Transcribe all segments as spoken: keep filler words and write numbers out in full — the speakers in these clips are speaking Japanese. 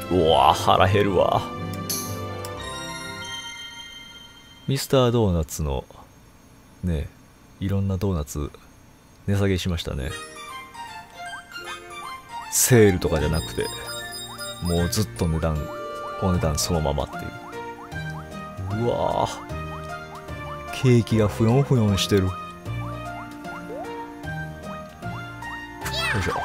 うわ腹減るわ。ミスタードーナツのね、いろんなドーナツ値下げしましたね。セールとかじゃなくて、もうずっと値段お値段そのままっていう。うわー、ケーキがふよんふよんしてる。よいしょ。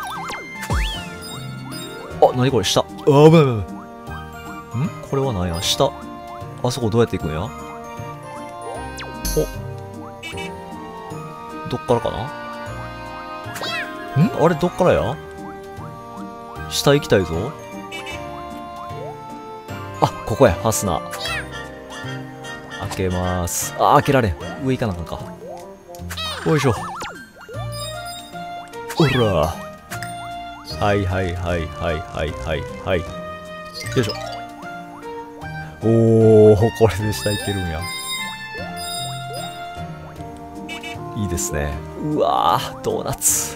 あ、なにこれ、下。あ、危ない危ない。んこれは何や、下。あそこどうやって行くんや。お、どっからかな。んあれどっからや。下行きたいぞ。あ、ここや、ファスナー。開けまーす。あ、開けられん。上行かなあかんか。よいしょ。ほら。はいはいはいはいはいはいはい。よいしょ。おー、これで下行けるんや。いいですね。うわー、ドーナツ。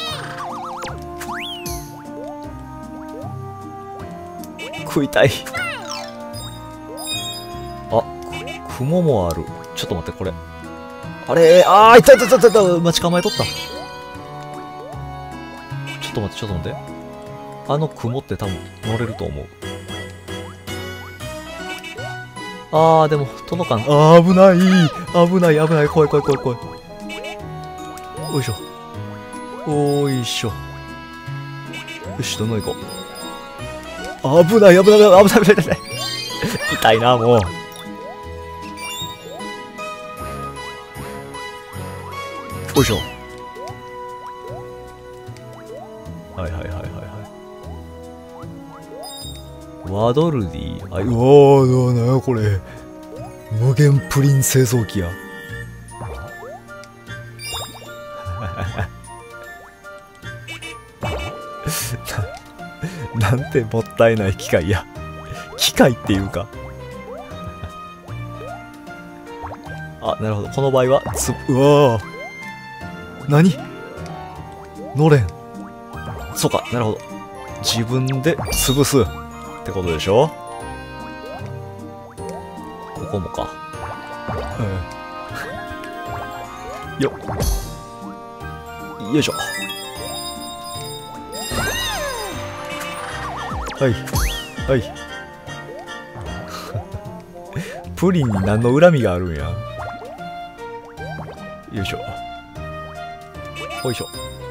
食いたい。あ、雲もある。ちょっと待って、これ。あれあー、いたいたいたいたいた。待ち構えとった。ちょっと待って、ちょっと待って。あの雲って多分乗れると思う。あー、でも、届かん。あー、危ない。危ない、危ない。怖い怖い怖い怖い。よいしょ。おーいしょ。よし、どんどん行こう。危ない、危ない、危ない、危ない、危ない、危ない。痛いな、もう。よいしょ。はいはいはいはいはい。ワドルディ。はい、うわー、なやこれ。無限プリン製造機や。な, なんてもったいない機械や。機械っていうか。あ、なるほど。この場合は、つ、うわー。何乗れん。そうか、なるほど。自分で潰すってことでしょ。ここもか。うん、よっ。よいしょ。はい。はい。プリンに何の恨みがあるんや。よいしょ。よいしょ。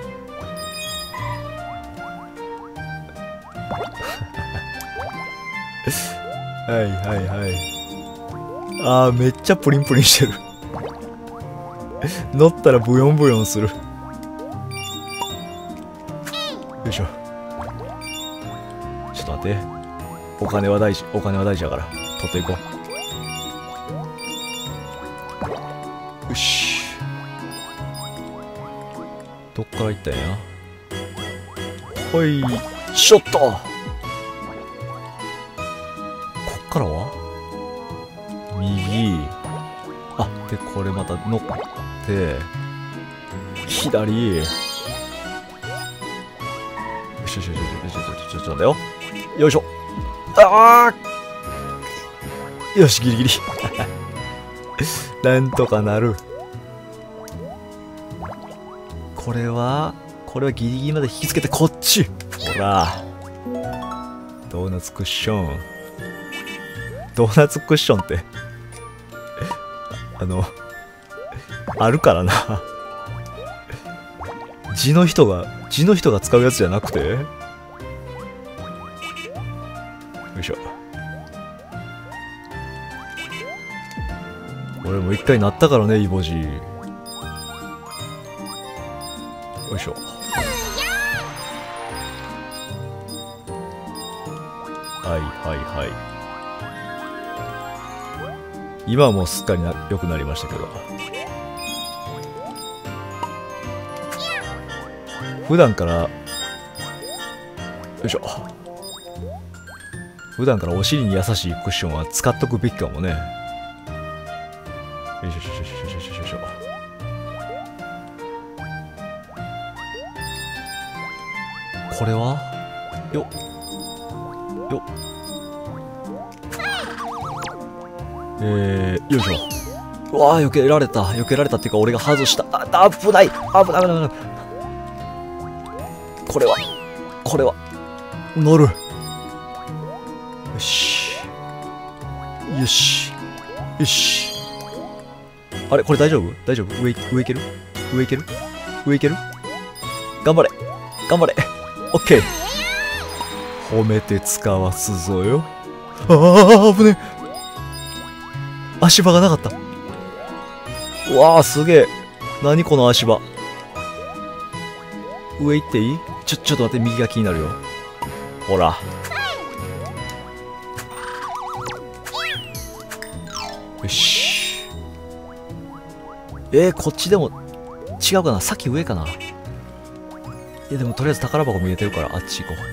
はいはいはい。あー、めっちゃプリンプリンしてる。乗ったらブヨンブヨンする。よいしょ。ちょっと待って。お金は大事。お金は大事だから。取っていこう。よし。どっから行ったんや。ほい。しょっと。こっからは右。あ、で、これまた乗って、左。よしよしよしよしよしよしよし、なんだよ。よいしょ。ああよし、ギリギリ。なんとかなる。これは、これはギリギリまで引きつけてこっち。ほら。ドーナツクッション。ドーナツクッションって、あの、あるからな。地の人が、地の人が使うやつじゃなくて。よいしょ。俺も一回なったからね、イボジ。よいしょ。はいはいはい。今はもうすっかりな良くなりましたけど。普段から、よいしょ。普段からお尻に優しいクッションは使っとくべきかもね。よいしょよいしょよいしょよいしょよいしょ。これはよっ。 よっ。えー、よいしょ。うわー、避けられた。避けられたっていうか、俺が外した。あ、危ない。危ない、危ない、危ない。これは、これは、乗る。よし。よし。よし。あれこれ大丈夫大丈夫上、上いける上いける上いける頑張れ頑張れオッケー褒めて使わすぞよ。ああ、危ねえ。足場がなかった。うわあ、すげえ。何この足場。上行っていい？ちょ、ちょっと待って、右が気になるよ。ほら。よし。えー、こっちでも違うかな。さっき上かな。いや、でもとりあえず宝箱見えてるからあっち行こ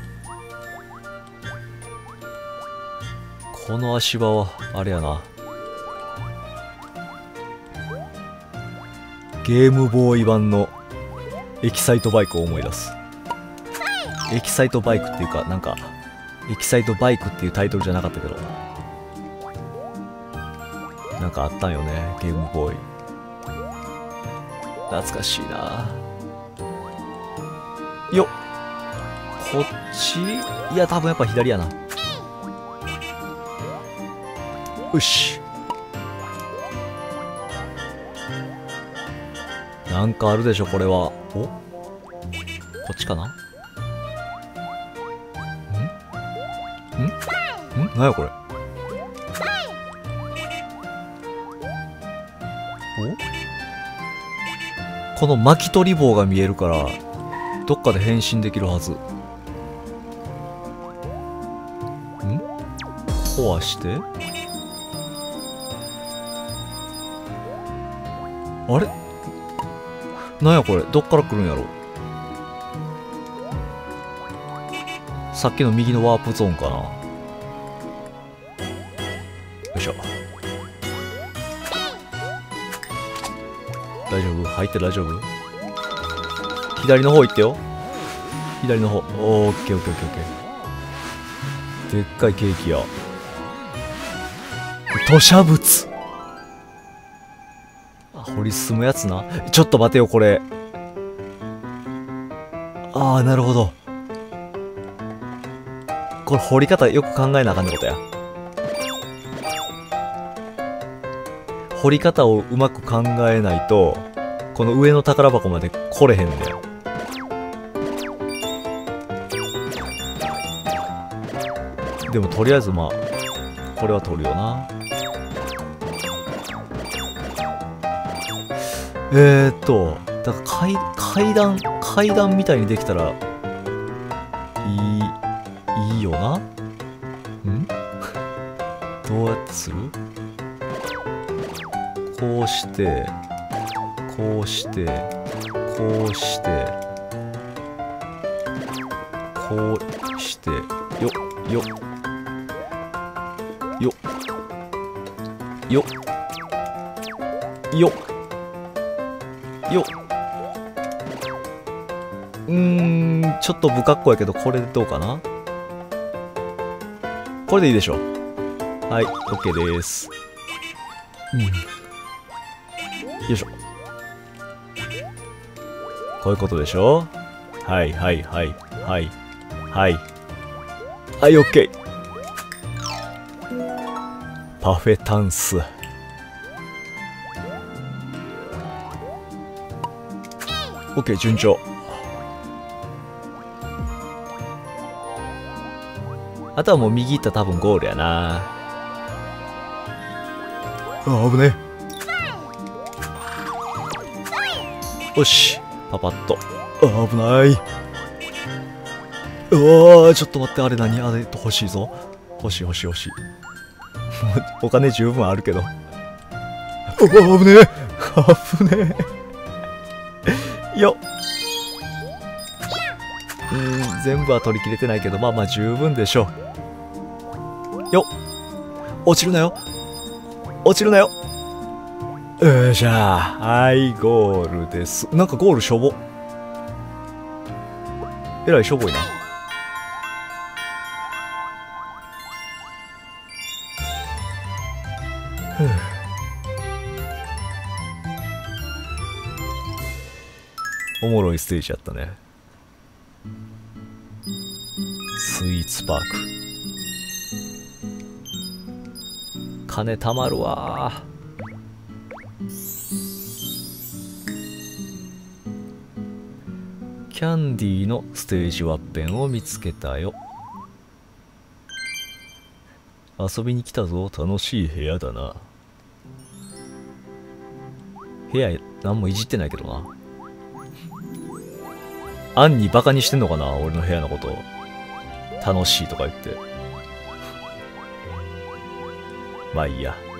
う。この足場はあれやな。ゲームボーイ版のエキサイトバイクを思い出す。エキサイトバイクっていうか、なんかエキサイトバイクっていうタイトルじゃなかったけど、なんかあったんよね、ゲームボーイ。懐かしいな。よっ、こっち、いや多分やっぱ左やな。よし。なんかあるでしょこれは。お、こっちかな。んんんなんやこれ。お、この巻き取り棒が見えるからどっかで変身できるはず。ん、壊してあれなんやこれ。どっから来るんやろ。さっきの右のワープゾーンかな。よいしょ。大丈夫？入って大丈夫？左の方行ってよ。左の方。オッケーオッケーオッケーオッケー。でっかいケーキや。吐砂物。あ、掘り進むやつな。ちょっと待てよこれ。ああ、なるほど。これ掘り方よく考えなあかんってことや。掘り方をうまく考えないとこの上の宝箱まで来れへんねん。でもとりあえずまあこれは取るよな。えーっとだから階階段階段みたいにできたらいいいいよな。んどうやってする？こうしてこうしてこうしてこうしてよよよよよよ。うーん、ちょっと不格好やけどこれでどうかな。これでいいでしょ。はい、 OK です。うん、よいしょ。こういうことでしょ。はいはいはいはいはいはい、 OK。 パフェタンス。OK、 順調。あとはもう右行ったら多分ゴールやな。あ、危ねえ。よし、パパッと。あ、危ない。うわ、ちょっと待って、あれ何？あれ欲しいぞ。欲しい欲しい欲しい。お金十分あるけど。うわ、危ねえ。危ねえ。よっ。うん、全部は取り切れてないけど、まあまあ十分でしょう。よっ。落ちるなよ。落ちるなよ。よっしゃー。はい、ゴールです。なんかゴールしょぼ。えらいしょぼいな。 おもろいステージやったね。スイーツパーク。金たまるわー。キャンディーのステージワッペンを見つけたよ。遊びに来たぞ。楽しい部屋だな。部屋何もいじってないけどな。アンにバカにしてんのかな、俺の部屋のこと。楽しいとか言って。まあいいや。